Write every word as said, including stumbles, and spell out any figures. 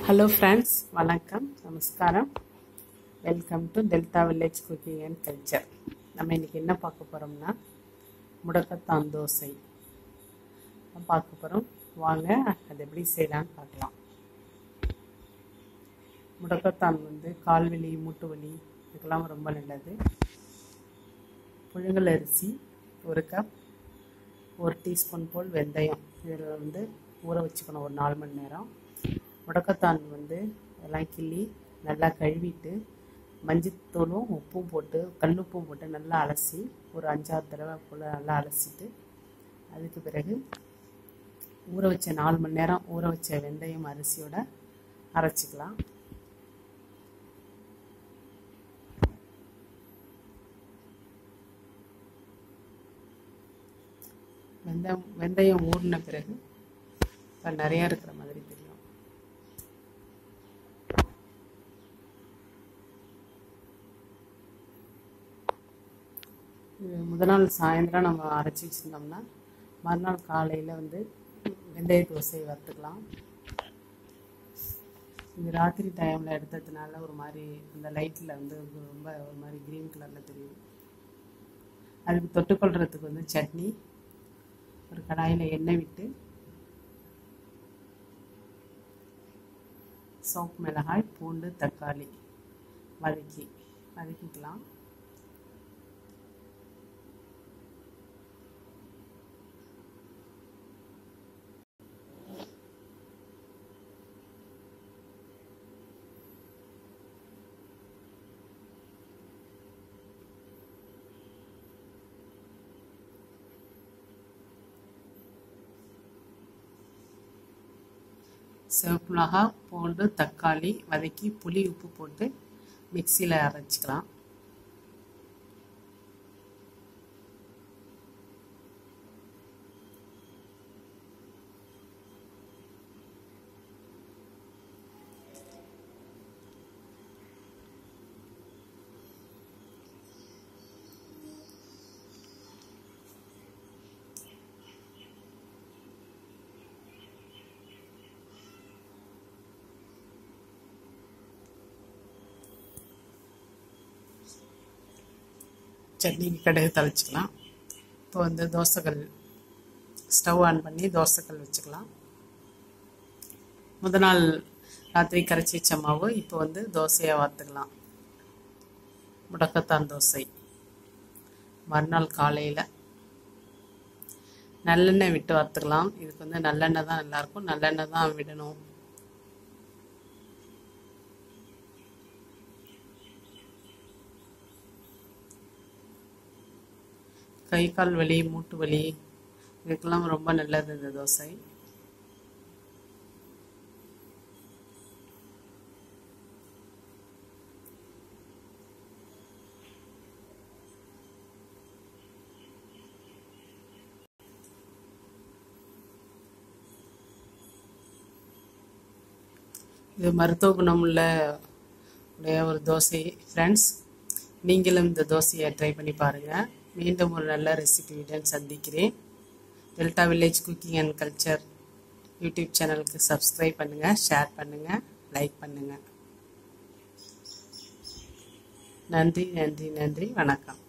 Hello friends, வணக்கம், நமஸ்காரம். Welcome to Delta village cooking and culture. நம்ம இன்னைக்கு என்ன பார்க்க போகிறோம்னா முடக்கத்தான் தோசை பார்க்க போகிறோம். வாங்க அது எப்படி செய்யலான்னு பார்க்கலாம். முடக்கத்தான் வந்து கால்வலி, மூட்டு வலி இதுக்கெல்லாம் ரொம்ப நல்லது. புழுங்கல் அரிசி ஒரு கப், ஒரு டீஸ்பூன் போல் வெந்தயம் இதில் வந்து ஊற வச்சுக்கணும் ஒரு நாலு மணி நேரம். முடக்கத்தான் வந்து எல்லாம் கிள்ளி நல்லா கழுவிட்டு மஞ்சத்தூளும் உப்பும் போட்டு கல்லுப்பும் போட்டு நல்லா அலசி ஒரு அஞ்சாறு தடவை போல் நல்லா அலசிட்டு அதுக்கு பிறகு ஊற வச்ச நாலு மணி நேரம் ஊற வச்ச வெந்தயம் அரிசியோட அரைச்சிக்கலாம். வெந்தயம் வெந்தயம் ஊறின பிறகு இப்போ நிறையா இருக்கிற மாதிரி தெரியும். முதல் நாள் சாயந்தரம் நம்ம அரைச்சி வச்சுருந்தோம்னா மறுநாள் காலையில் வந்து வெந்தய தோசை வறுத்துக்கலாம். இது ராத்திரி டைமில் எடுத்ததுனால ஒரு மாதிரி அந்த லைட்டில் வந்து ரொம்ப ஒரு மாதிரி க்ரீன் கலரில் தெரியும். அதுக்கு தொட்டுக்கொள்கிறதுக்கு வந்து சட்னி, ஒரு கடாயில் எண்ணெய் விட்டு சோப்பு மிளகாய், பூண்டு, தக்காளி வதக்கி வதக்கிக்கலாம். சிவப்பு மிளகா, பூண்டு, தக்காளி வதக்கி புளி உப்பு போட்டு மிக்சியில் அரைச்சிக்கலாம். சட்னிக்கு கடுகு தளிச்சிக்கலாம். இப்போ வந்து தோசைக்கல் ஸ்டவ் ஆன் பண்ணி தோசைக்கல் வச்சுக்கலாம். முத நாள் ராத்திரி கரைச்சி வச்ச மாவு இப்போ வந்து தோசையாக வார்த்துக்கலாம். முடக்கத்தான் தோசை மறுநாள் காலையில் நல்லெண்ணெய் விட்டு வார்த்துக்கலாம். இதுக்கு வந்து நல்லெண்ணெய் தான் நல்லாயிருக்கும், நல்லெண்ணெய் தான் விடணும். கை கால் வலி, மூட்டு வலி இதுக்கெல்லாம் ரொம்ப நல்லது இந்த தோசை. இது மருத்துவ குணமுள்ள உடைய ஒரு தோசை ஃப்ரெண்ட்ஸ். நீங்களும் இந்த தோசையை ட்ரை பண்ணி பாருங்கள். மீண்டும் ஒரு நல்ல ரெசிபியுடன் சந்திக்கிறேன். Delta village cooking and culture YouTube சேனலுக்கு சப்ஸ்கிரைப் பண்ணுங்கள், ஷேர் பண்ணுங்கள், லைக் பண்ணுங்கள். நன்றி நன்றி நன்றி வணக்கம்.